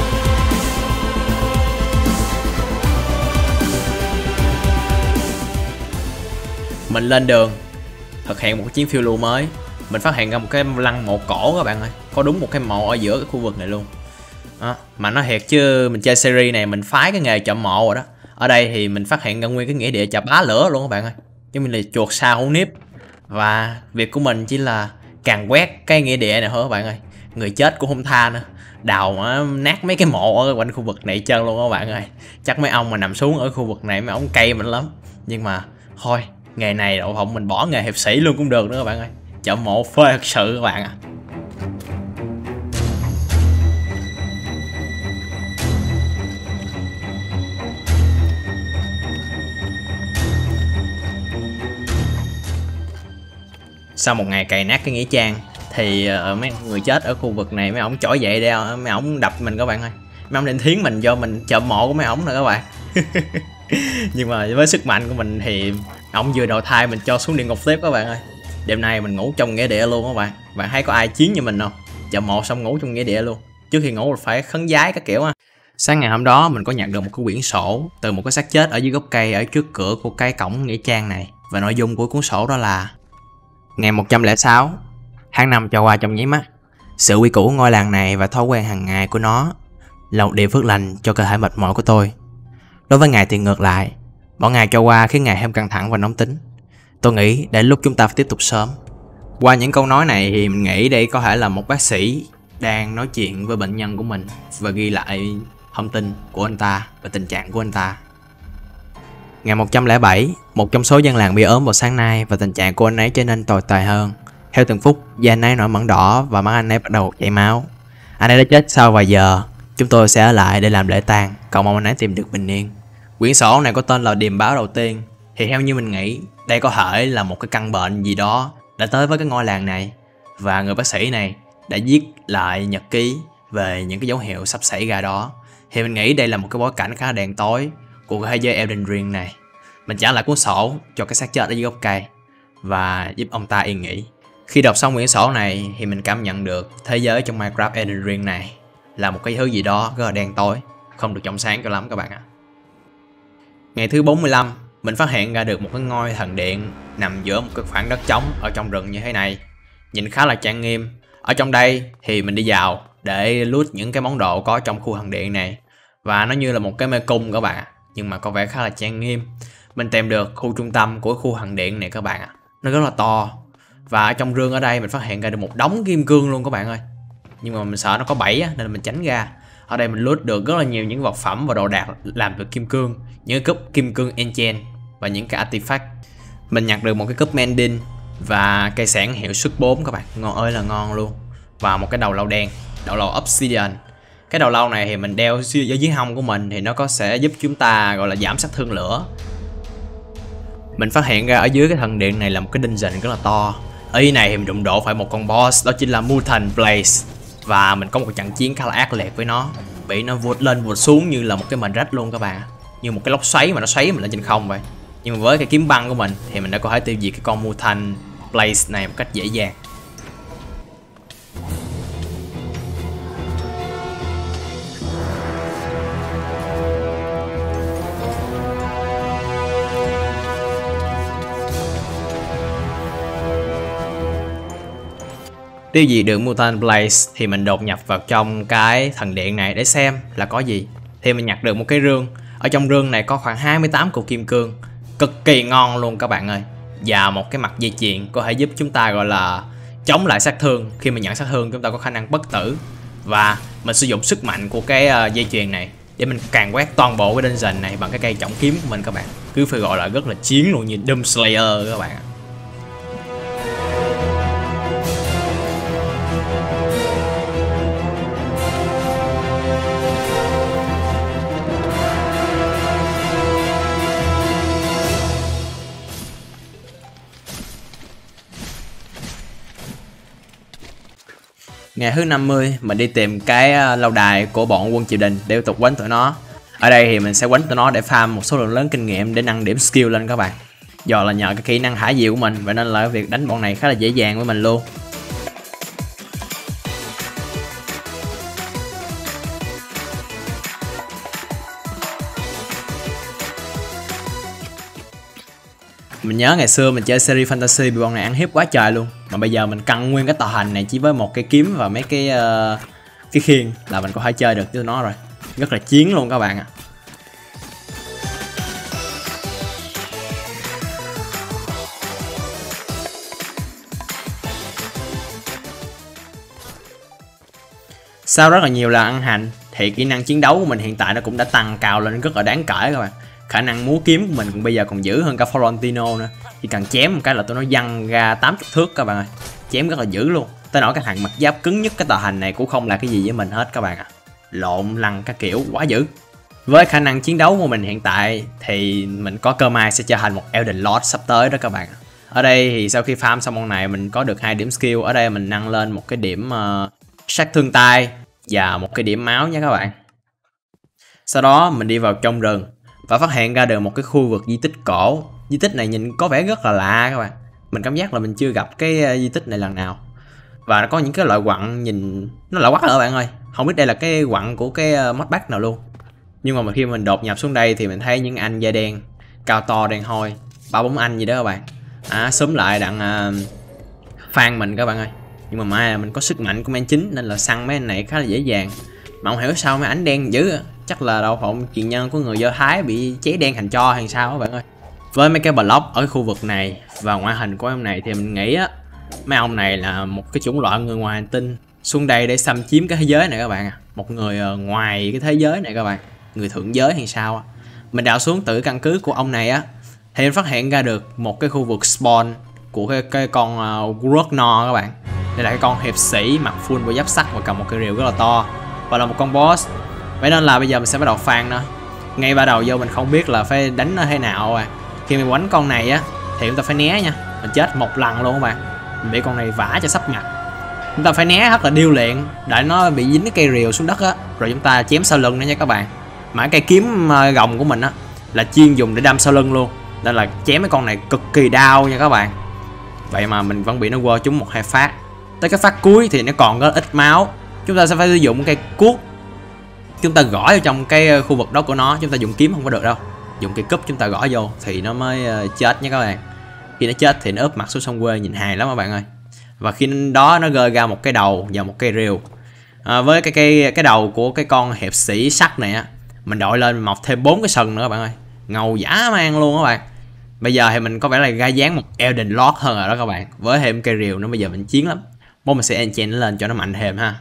Mình lên đường thực hiện một chiến phiêu lưu mới. Mình phát hiện ra một cái lăng mộ cổ các bạn ơi. Có đúng một cái mộ ở giữa cái khu vực này luôn. À, mà nó thiệt chứ mình chơi series này mình phái cái nghề chậm mộ rồi đó. Ở đây thì mình phát hiện ra nguyên cái nghĩa địa chà bá lửa luôn các bạn ơi. Chứ mình là chuột sao hổ nếp. Và việc của mình chỉ là càng quét cái nghĩa địa này thôi các bạn ơi. Người chết cũng không tha nữa. Đào mà nát mấy cái mộ ở quanh khu vực này chân luôn các bạn ơi. Chắc mấy ông mà nằm xuống ở khu vực này mấy ông cay mình lắm. Nhưng mà thôi, nghề này đậu phộng mình bỏ nghề hiệp sĩ luôn cũng được nữa các bạn ơi. Chậm mộ phê thật sự các bạn ạ. À. Sau một ngày cày nát cái nghĩa trang thì uh, mấy người chết ở khu vực này mấy ổng trỗi dậy đeo mấy ổng đập mình các bạn ơi. Mấy ổng định thiến mình do mình chậm mộ của mấy ổng rồi các bạn. Nhưng mà với sức mạnh của mình thì Ông vừa đầu thai mình cho xuống địa ngục tiếp các bạn ơi. Đêm nay mình ngủ trong nghĩa địa luôn các bạn. Bạn thấy có ai chiến như mình không? Chợ một xong ngủ trong nghĩa địa luôn. Trước khi ngủ phải khấn vái các kiểu á. Sáng ngày hôm đó mình có nhận được một cái quyển sổ từ một cái xác chết ở dưới gốc cây ở trước cửa của cái cổng nghĩa trang này. Và nội dung của cuốn sổ đó là: ngày một trăm lẻ sáu, tháng năm trôi qua trong nháy mắt. Sự quy củ ngôi làng này và thói quen hàng ngày của nó là một điều phước lành cho cơ thể mệt mỏi của tôi. Đối với ngài thì ngược lại, mỗi ngày trôi qua khiến ngài thêm căng thẳng và nóng tính. Tôi nghĩ đến lúc chúng ta phải tiếp tục sớm. Qua những câu nói này thì mình nghĩ đây có thể là một bác sĩ đang nói chuyện với bệnh nhân của mình và ghi lại thông tin của anh ta và tình trạng của anh ta. Ngày một trăm lẻ bảy, một trong số dân làng bị ốm vào sáng nay và tình trạng của anh ấy trở nên tồi tệ hơn. Theo từng phút, da anh ấy nổi mẩn đỏ và mắt anh ấy bắt đầu chảy máu. Anh ấy đã chết sau vài giờ. Chúng tôi sẽ ở lại để làm lễ tang, cầu mong anh ấy tìm được bình yên. Quyển sổ này có tên là điềm báo đầu tiên. Thì theo như mình nghĩ, đây có thể là một cái căn bệnh gì đó đã tới với cái ngôi làng này. Và người bác sĩ này đã viết lại nhật ký về những cái dấu hiệu sắp xảy ra đó. Thì mình nghĩ đây là một cái bối cảnh khá là đen tối của cái thế giới Elden Ring này. Mình trả lại cuốn sổ cho cái xác chết ở dưới gốc cây và giúp ông ta yên nghỉ. Khi đọc xong quyển sổ này thì mình cảm nhận được thế giới trong Minecraft Elden Ring này là một cái thứ gì đó rất là đen tối, không được trong sáng cho lắm các bạn ạ. Ngày thứ bốn mươi lăm, mình phát hiện ra được một cái ngôi thần điện nằm giữa một cái khoảng đất trống ở trong rừng như thế này. Nhìn khá là trang nghiêm. Ở trong đây thì mình đi vào để loot những cái món đồ có trong khu thần điện này. Và nó như là một cái mê cung các bạn ạ, nhưng mà có vẻ khá là trang nghiêm. Mình tìm được khu trung tâm của khu thần điện này các bạn ạ. Nó rất là to. Và ở trong rương ở đây mình phát hiện ra được một đống kim cương luôn các bạn ơi. Nhưng mà mình sợ nó có bẫy á, nên là mình tránh ra. Ở đây mình loot được rất là nhiều những vật phẩm và đồ đạc làm từ kim cương, những cái cúp kim cương enchant và những cái artifact. Mình nhặt được một cái cúp mending và cây sản hiệu suất bốn các bạn, ngon ơi là ngon luôn. Và một cái đầu lâu đen, đầu lâu obsidian. Cái đầu lâu này thì mình đeo ở dưới hông của mình thì nó có sẽ giúp chúng ta gọi là giảm sát thương lửa. Mình phát hiện ra ở dưới cái thần điện này là một cái dungeon rất là to. Ở dưới này thì mình đụng độ phải một con boss, đó chính là Mutant Blaze. Và mình có một trận chiến khá là ác liệt với nó, bị nó vụt lên vụt xuống như là một cái mền rách luôn các bạn, như một cái lốc xoáy mà nó xoáy mình lên trên không vậy. Nhưng mà với cái kiếm băng của mình thì mình đã có thể tiêu diệt cái con Mutant Blaze này một cách dễ dàng. Tiêu diệt được Mutant Blaze thì mình đột nhập vào trong cái thần điện này để xem là có gì. Thì mình nhặt được một cái rương. Ở trong rương này có khoảng hai mươi tám cục kim cương, cực kỳ ngon luôn các bạn ơi. Và một cái mặt dây chuyền có thể giúp chúng ta gọi là chống lại sát thương. Khi mình nhận sát thương chúng ta có khả năng bất tử. Và mình sử dụng sức mạnh của cái uh, dây chuyền này để mình càn quét toàn bộ cái dungeon này bằng cái cây trọng kiếm của mình các bạn. Cứ phải gọi là rất là chiến luôn, như Doom Slayer các bạn. Ngày thứ năm mươi mình đi tìm cái lâu đài của bọn quân triều đình để tiếp tục quánh tụi nó. Ở đây thì mình sẽ quánh tụi nó để farm một số lượng lớn kinh nghiệm để nâng điểm skill lên các bạn. Do là nhờ cái kỹ năng thả diều của mình, vậy nên là việc đánh bọn này khá là dễ dàng với mình luôn. Mình nhớ ngày xưa mình chơi series fantasy bị bọn này ăn hiếp quá trời luôn. Mà bây giờ mình căng nguyên cái tòa hành này chỉ với một cái kiếm và mấy cái uh, cái khiên là mình có thể chơi được với nó rồi. Rất là chiến luôn các bạn ạ. Sau rất là nhiều lần ăn hành thì kỹ năng chiến đấu của mình hiện tại nó cũng đã tăng cao lên rất là đáng kể các bạn. Khả năng múa kiếm của mình cũng bây giờ còn dữ hơn cả Florentino nữa. Chỉ cần chém một cái là tụi nó văng ra tám mươi thước các bạn ơi. Chém rất là dữ luôn. Tới nỗi cái thằng mặt giáp cứng nhất cái tòa hành này cũng không là cái gì với mình hết các bạn ạ. À. Lộn lăn các kiểu quá dữ. Với khả năng chiến đấu của mình hiện tại thì mình có cơ may sẽ trở thành một Elden Lord sắp tới đó các bạn. Ở đây thì sau khi farm xong con này mình có được hai điểm skill. Ở đây mình nâng lên một cái điểm uh, sát thương tay và một cái điểm máu nha các bạn. Sau đó mình đi vào trong rừng và phát hiện ra được một cái khu vực di tích cổ Di tích này nhìn có vẻ rất là lạ các bạn. Mình cảm giác là mình chưa gặp cái uh, di tích này lần nào. Và nó có những cái loại quặng nhìn nó lạ quắc rồi bạn ơi. Không biết đây là cái quặng của cái uh, modpack nào luôn. Nhưng mà khi mình đột nhập xuống đây thì mình thấy những anh da đen cao to đen hôi, ba bốn anh gì đó các bạn. À, xúm lại đặng uh, phan mình các bạn ơi. Nhưng mà mai là mình có sức mạnh của men chính nên là săn mấy anh này khá là dễ dàng. Mà không hiểu sao mấy ảnh đen dữ. Chắc là đậu phộng truyền nhân của người Do Thái bị cháy đen thành tro hay sao các bạn ơi. Với mấy cái block ở khu vực này và ngoại hình của em này thì mình nghĩ á, mấy ông này là một cái chủng loại người ngoài hành tinh xuống đây để xâm chiếm cái thế giới này các bạn à. Một người ngoài cái thế giới này các bạn, người thượng giới hay sao á. Mình đào xuống từ căn cứ của ông này á thì mình phát hiện ra được một cái khu vực spawn của cái, cái con uh, Groggnor các bạn. Đây là cái con hiệp sĩ mặc full bộ giáp sắt và cầm một cây rìu rất là to và là một con boss. Vậy nên là bây giờ mình sẽ bắt đầu phan nó. Ngay ban đầu vô mình không biết là phải đánh nó thế nào à. Khi mình quánh con này á thì chúng ta phải né nha. Mình chết một lần luôn các bạn. Mình bị con này vả cho sắp mặt. Chúng ta phải né rất là điêu luyện để nó bị dính cái cây rìu xuống đất á, rồi chúng ta chém sau lưng nữa nha các bạn. Mà cây kiếm gồng của mình á là chuyên dùng để đâm sau lưng luôn, nên là chém cái con này cực kỳ đau nha các bạn. Vậy mà mình vẫn bị nó quơ trúng một hai phát. Tới cái phát cuối thì nó còn có ít máu. Chúng ta sẽ phải sử dụng cây cuốc. Chúng ta gõ vào trong cái khu vực đó của nó. Chúng ta dùng kiếm không có được đâu. Dùng cây cúp chúng ta gõ vô thì nó mới chết nha các bạn. Khi nó chết thì nó úp mặt xuống sông quê nhìn hài lắm các bạn ơi. Và khi đó nó rơi ra một cái đầu và một cây rìu. À, với cái cây cái đầu của cái con hiệp sĩ sắt này á, mình đội lên mọc thêm bốn cái sừng nữa các bạn ơi. Ngầu dã man luôn các bạn. Bây giờ thì mình có vẻ là ra dáng một Elden Lord hơn rồi đó các bạn. Với thêm cây rìu nữa bây giờ mình chiến lắm. Mốt mình sẽ enchant nó lên cho nó mạnh thêm ha.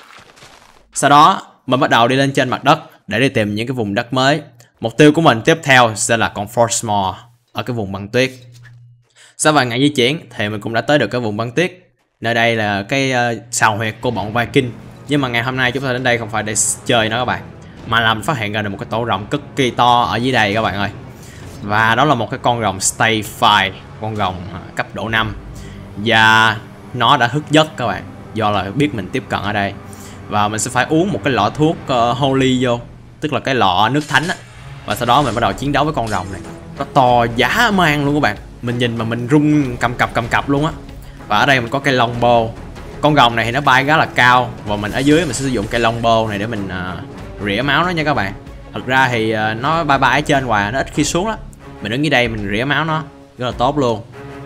Sau đó mình bắt đầu đi lên trên mặt đất để đi tìm những cái vùng đất mới. Mục tiêu của mình tiếp theo sẽ là con Frostmourne ở cái vùng băng tuyết. Sau vài ngày di chuyển thì mình cũng đã tới được cái vùng băng tuyết. Nơi đây là cái uh, sào huyệt của bọn Viking. Nhưng mà ngày hôm nay chúng ta đến đây không phải để chơi nữa các bạn, mà là mình phát hiện ra được một cái tổ rồng cực kỳ to ở dưới đây các bạn ơi. Và đó là một cái con rồng Stayfire, con rồng uh, cấp độ năm. Và nó đã thức giấc các bạn, do là biết mình tiếp cận ở đây. Và mình sẽ phải uống một cái lọ thuốc uh, Holy vô, tức là cái lọ nước thánh á. Và sau đó mình bắt đầu chiến đấu với con rồng này. Nó to dã man luôn các bạn. Mình nhìn mà mình rung cầm cập cầm cập luôn á. Và ở đây mình có cây longbow. Con rồng này thì nó bay khá là cao. Và mình ở dưới mình sẽ sử dụng cây longbow này để mình uh, rỉa máu nó nha các bạn. Thật ra thì uh, nó bay bay ở trên hoài, nó ít khi xuống lắm. Mình đứng dưới đây mình rỉa máu nó rất là tốt luôn.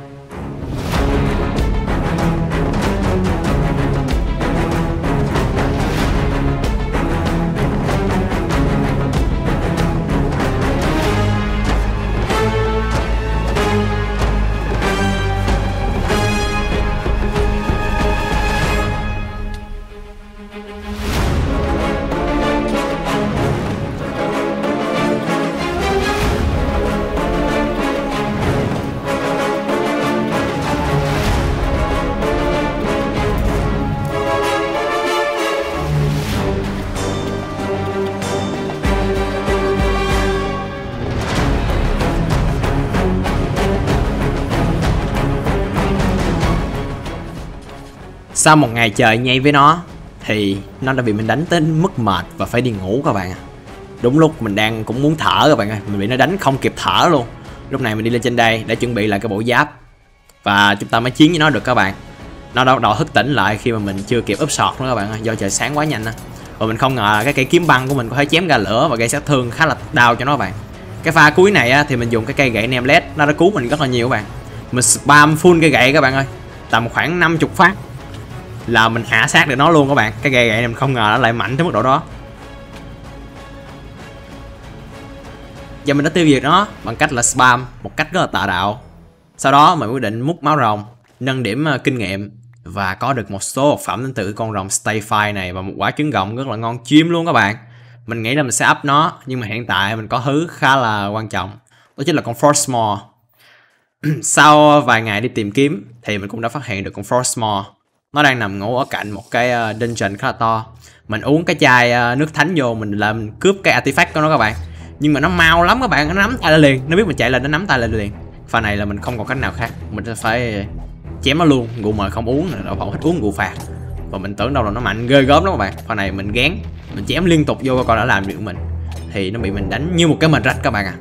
Sau một ngày trời nhây với nó thì nó đã bị mình đánh tới mức mệt và phải đi ngủ các bạn ạ. Đúng lúc mình đang cũng muốn thở các bạn ơi, mình bị nó đánh không kịp thở luôn. Lúc này mình đi lên trên đây để chuẩn bị lại cái bộ giáp và chúng ta mới chiến với nó được các bạn. Nó đã bắt đầu thức tỉnh lại khi mà mình chưa kịp úp sọt nữa các bạn ơi, do trời sáng quá nhanh á. Và mình không ngờ cái cây kiếm băng của mình có thể chém ra lửa và gây sát thương khá là đau cho nó các bạn. Cái pha cuối này á, thì mình dùng cái cây gậy nem led, nó đã cứu mình rất là nhiều các bạn. Mình spam full cây gậy các bạn ơi, tầm khoảng năm mươi phát là mình hạ sát được nó luôn các bạn. Cái gậy gậy này mình không ngờ nó lại mạnh tới mức độ đó. Giờ mình đã tiêu diệt nó bằng cách là spam một cách rất là tà đạo. Sau đó mình quyết định múc máu rồng, nâng điểm uh, kinh nghiệm và có được một số vật phẩm đến từ con rồng Stayfire này và một quả trứng rồng rất là ngon chim luôn các bạn. Mình nghĩ là mình sẽ up nó, nhưng mà hiện tại mình có thứ khá là quan trọng, đó chính là con Frostmourne. Sau vài ngày đi tìm kiếm thì mình cũng đã phát hiện được con Frostmourne. Nó đang nằm ngủ ở cạnh một cái dungeon khá là to. Mình uống cái chai nước thánh vô, mình làm cướp cái artifact của nó các bạn. Nhưng mà nó mau lắm các bạn, nó nắm tay lên liền. Nó biết mình chạy lên nó nắm tay lên liền. Pha này là mình không còn cách nào khác, mình sẽ phải chém nó luôn. Rượu mời không uống, đậu phộng thích uống rượu phạt. Và mình tưởng đâu là nó mạnh ghê gớm lắm các bạn. Pha này mình gán, mình chém liên tục vô coi đã làm được mình. Thì nó bị mình đánh như một cái mền rách các bạn à.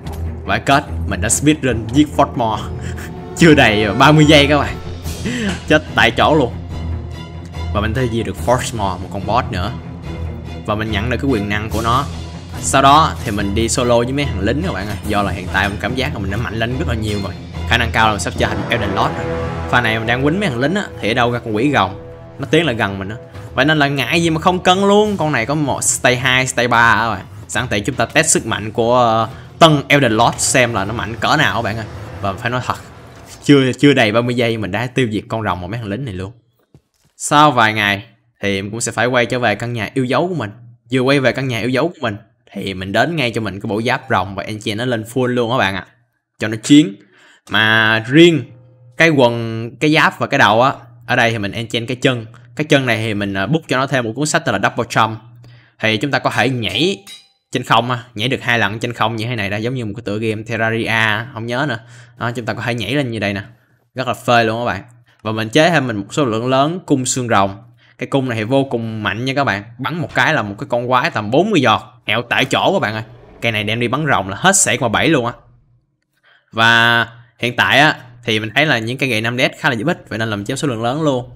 Và kết mình đã speedrun giết Frostmourne chưa đầy ba mươi giây các bạn. Chết tại chỗ luôn. Và mình thấy diệt được Frostmourne, một con boss nữa. Và mình nhận được cái quyền năng của nó. Sau đó thì mình đi solo với mấy thằng lính các bạn ơi. Do là hiện tại mình cảm giác là mình đã mạnh lên rất là nhiều rồi. Khả năng cao là mình sắp trở thành Elden Lord rồi. Pha này mình đang quýnh mấy thằng lính á, thì ở đâu ra con quỷ rồng nó tiến lại gần mình á. Vậy nên là ngại gì mà không cân luôn. Con này có một stay hai, stay ba các bạn. Sẵn tiện chúng ta test sức mạnh của uh, tân Elden Lord xem là nó mạnh cỡ nào các bạn ơi. Và phải nói thật, chưa chưa đầy ba mươi giây mình đã tiêu diệt con rồng và mấy thằng lính này luôn. Sau vài ngày thì mình cũng sẽ phải quay trở về căn nhà yêu dấu của mình. Vừa quay về căn nhà yêu dấu của mình thì mình đến ngay cho mình cái bộ giáp rồng và enchant nó lên full luôn các bạn ạ. À. Cho nó chiến. Mà riêng cái quần, cái giáp và cái đầu á, ở đây thì mình enchant cái chân. Cái chân này thì mình book cho nó thêm một cuốn sách tên là Double Jump. Thì chúng ta có thể nhảy trên không á, nhảy được hai lần trên không như thế này đó, giống như một cái tựa game Terraria, không nhớ nữa. Đó, chúng ta có thể nhảy lên như đây nè. Rất là phê luôn các bạn. Và mình chế thêm mình một số lượng lớn cung xương rồng. Cái cung này thì vô cùng mạnh nha các bạn. Bắn một cái là một cái con quái tầm bốn mươi giọt, hẹo tại chỗ các bạn ơi. Cây này đem đi bắn rồng là hết sảy qua bảy luôn á. Và hiện tại á thì mình thấy là những cây gậy năm đét khá là dễ ít, vậy nên làm chế số lượng lớn luôn.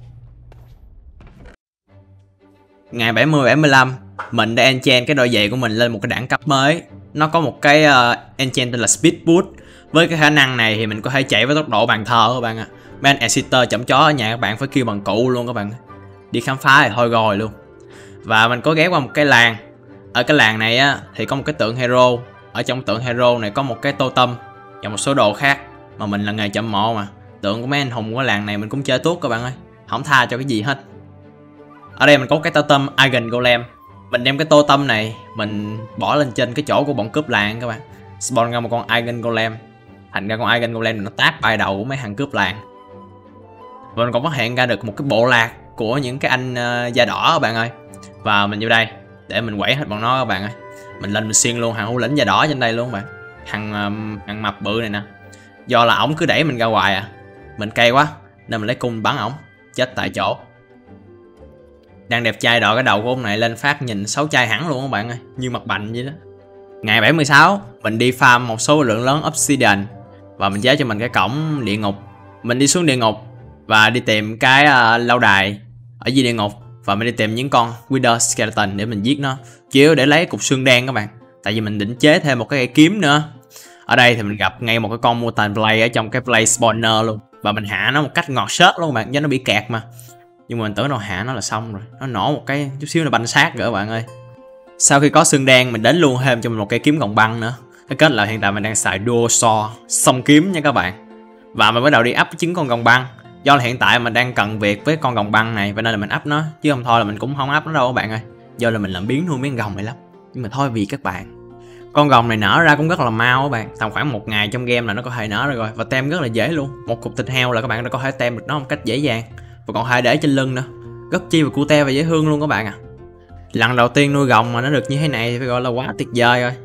Ngày bảy mươi bảy mươi lăm mình đã enchant cái đôi giày của mình lên một cái đẳng cấp mới. Nó có một cái uh, enchant tên là Speed Boost. Với cái khả năng này thì mình có thể chạy với tốc độ bàn thờ các bạn ạ. À. Mấy anh Exeter chậm chó ở nhà các bạn phải kêu bằng cụ luôn các bạn. Đi khám phá thì thôi rồi luôn. Và mình có ghé qua một cái làng. Ở cái làng này á thì có một cái tượng hero. Ở trong tượng hero này có một cái totem và một số đồ khác. Mà mình là nghề chậm mộ mà. Tượng của mấy anh hùng của làng này mình cũng chơi tốt các bạn ơi. Không tha cho cái gì hết. Ở đây mình có cái totem Iron Golem. Mình đem cái totem này mình bỏ lên trên cái chỗ của bọn cướp làng các bạn. Spawn ra một con Iron Golem. Thành ra con Iron Golem nó tát bay đầu của mấy thằng cướp làng. Và mình còn phát hiện ra được một cái bộ lạc của những cái anh uh, da đỏ các bạn ơi. Và mình vô đây để mình quẩy hết bọn nó các bạn ơi. Mình lên mình xuyên luôn thằng thủ lĩnh da đỏ trên đây luôn các bạn. Thằng um, thằng mập bự này nè. Do là ổng cứ đẩy mình ra ngoài à. Mình cay quá nên mình lấy cung bắn ổng. Chết tại chỗ. Đang đẹp trai đỏ cái đầu của ông này lên phát nhìn xấu trai hẳn luôn các bạn ơi. Như mặt bành vậy đó. Ngày bảy mươi sáu mình đi farm một số lượng lớn obsidian. Và mình chế cho mình cái cổng địa ngục. Mình đi xuống địa ngục và đi tìm cái uh, lâu đài ở dưới địa ngục. Và mình đi tìm những con Wither Skeleton để mình giết nó. Chủ yếu để lấy cục xương đen các bạn. Tại vì mình định chế thêm một cái cây kiếm nữa. Ở đây thì mình gặp ngay một cái con Mutant Blade ở trong cái Blade Spawner luôn. Và mình hạ nó một cách ngọt xớt luôn các bạn. Do nó bị kẹt mà. Nhưng mà mình tưởng đâu hạ nó là xong rồi. Nó nổ một cái chút xíu là banh xác rồi các bạn ơi. Sau khi có xương đen mình đến luôn thêm cho mình một cây kiếm gồng băng nữa. Cái kết là hiện tại mình đang xài dual sword song kiếm nha các bạn. Và mình bắt đầu đi up trứng con gồng băng. Do là hiện tại mình đang cần việc với con gồng băng này, vậy nên là mình up nó. Chứ không thôi là mình cũng không up nó đâu các bạn ơi. Do là mình làm biến nuôi mấy con gồng này lắm. Nhưng mà thôi vì các bạn, con gồng này nở ra cũng rất là mau các bạn. Tầm khoảng một ngày trong game là nó có thể nở ra rồi. Và tem rất là dễ luôn. Một cục thịt heo là các bạn đã có thể tem được nó một cách dễ dàng. Và còn hay để trên lưng nữa. Rất chi và cute và dễ thương luôn các bạn à. Lần đầu tiên nuôi gồng mà nó được như thế này thì phải gọi là quá tuyệt vời rồi.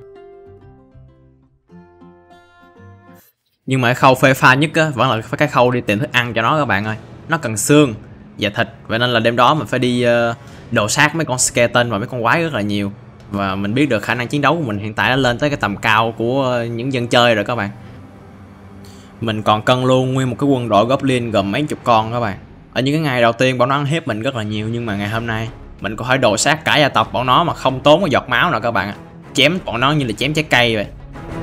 Nhưng mà cái khâu phê pha nhất á vẫn là cái khâu đi tìm thức ăn cho nó các bạn ơi. Nó cần xương và thịt. Vậy nên là đêm đó mình phải đi uh, đồ sát mấy con skeleton và mấy con quái rất là nhiều. Và mình biết được khả năng chiến đấu của mình hiện tại đã lên tới cái tầm cao của uh, những dân chơi rồi các bạn. Mình còn cân luôn nguyên một cái quân đội goblin gồm mấy chục con các bạn. Ở những cái ngày đầu tiên bọn nó ăn hiếp mình rất là nhiều. Nhưng mà ngày hôm nay mình có thể đồ sát cả gia tộc bọn nó mà không tốn cái giọt máu nào các bạn ạ. Chém bọn nó như là chém trái cây vậy.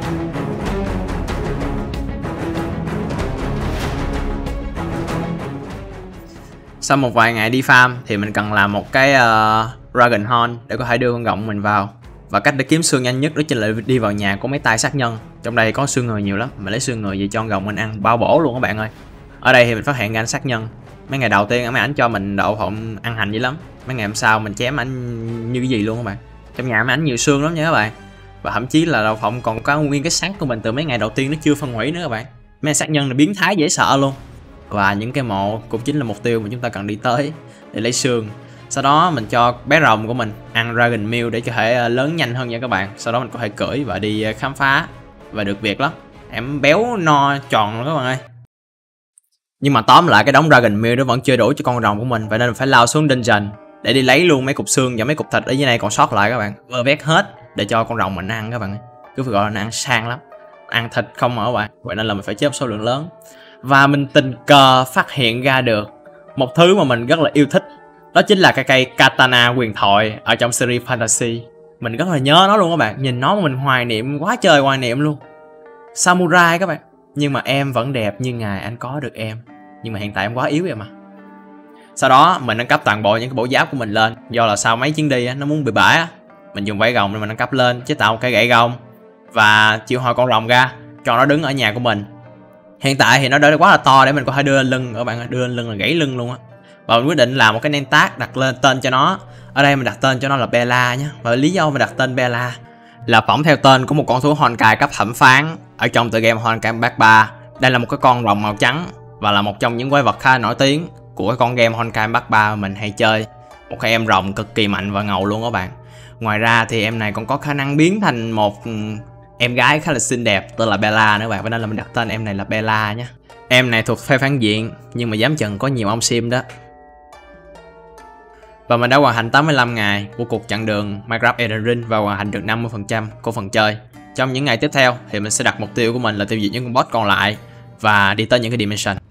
Sau một vài ngày đi farm thì mình cần làm một cái uh, Dragon Horn để có thể đưa con gọng mình vào. Và cách để kiếm xương nhanh nhất đó chính là đi vào nhà của mấy tay sát nhân. Trong đây có xương người nhiều lắm, mình lấy xương người về cho con gọng mình ăn bao bổ luôn các bạn ơi. Ở đây thì mình phát hiện ra anh sát nhân. Mấy ngày đầu tiên mấy ảnh cho mình đậu phộng ăn hành dữ lắm. Mấy ngày hôm sau mình chém ảnh như cái gì luôn các bạn. Trong nhà mấy ảnh nhiều xương lắm nha các bạn. Và thậm chí là đậu phộng còn có nguyên cái xác của mình từ mấy ngày đầu tiên nó chưa phân hủy nữa các bạn. Mấy sát nhân là biến thái dễ sợ luôn. Và những cái mộ cũng chính là mục tiêu mà chúng ta cần đi tới để lấy xương. Sau đó mình cho bé rồng của mình ăn Dragon Meal để có thể lớn nhanh hơn nha các bạn. Sau đó mình có thể cưỡi và đi khám phá. Và được việc lắm. Em béo no tròn luôn các bạn ơi. Nhưng mà tóm lại cái đống Dragon Meal đó vẫn chưa đủ cho con rồng của mình. Vậy nên mình phải lao xuống dungeon để đi lấy luôn mấy cục xương và mấy cục thịt ở dưới này còn sót lại các bạn. Vơ vét hết để cho con rồng mình ăn các bạn ơi. Cứ phải gọi là nó ăn sang lắm. ăn thịt không mà các bạn, vậy nên là mình phải chớp số lượng lớn. Và mình tình cờ phát hiện ra được một thứ mà mình rất là yêu thích, đó chính là cái cây katana huyền thoại ở trong series fantasy. Mình rất là nhớ nó luôn các bạn, nhìn nó mà mình hoài niệm quá trời hoài niệm luôn. Samurai các bạn, nhưng mà em vẫn đẹp như ngày anh có được em, nhưng mà hiện tại em quá yếu vậy mà. Sau đó mình nâng cấp toàn bộ những cái bộ giáp của mình lên, do là sau mấy chuyến đi á, nó muốn bị bể á, mình dùng vảy rồng để mình nâng cấp lên, chế tạo một cái gậy rồng và triệu hồi con rồng ra cho nó đứng ở nhà của mình. Hiện tại thì nó đã quá là to để mình có thể đưa lên lưng, các bạn ơi, đưa lên lưng là gãy lưng luôn á. Và mình quyết định làm một cái name tag đặt lên tên cho nó. Ở đây mình đặt tên cho nó là Bella nhé. Và lý do mình đặt tên Bella là phỏng theo tên của một con thú Honkai cấp thẩm phán ở trong tựa game Honkai Impact ba. Đây là một cái con rồng màu trắng và là một trong những quái vật khá nổi tiếng của cái con game Honkai Impact ba mà mình hay chơi. Một cái em rồng cực kỳ mạnh và ngầu luôn các bạn. Ngoài ra thì em này còn có khả năng biến thành một em gái khá là xinh đẹp tên là Bella nữa các bạn, và nên là mình đặt tên em này là Bella nhé. Em này thuộc phe phản diện nhưng mà dám chừng có nhiều ông sim đó. Và mình đã hoàn thành tám mươi lăm ngày của cuộc chặng đường Minecraft Elden Ring và hoàn thành được năm mươi phần trăm của phần chơi. Trong những ngày tiếp theo thì mình sẽ đặt mục tiêu của mình là tiêu diệt những con boss còn lại và đi tới những cái dimension.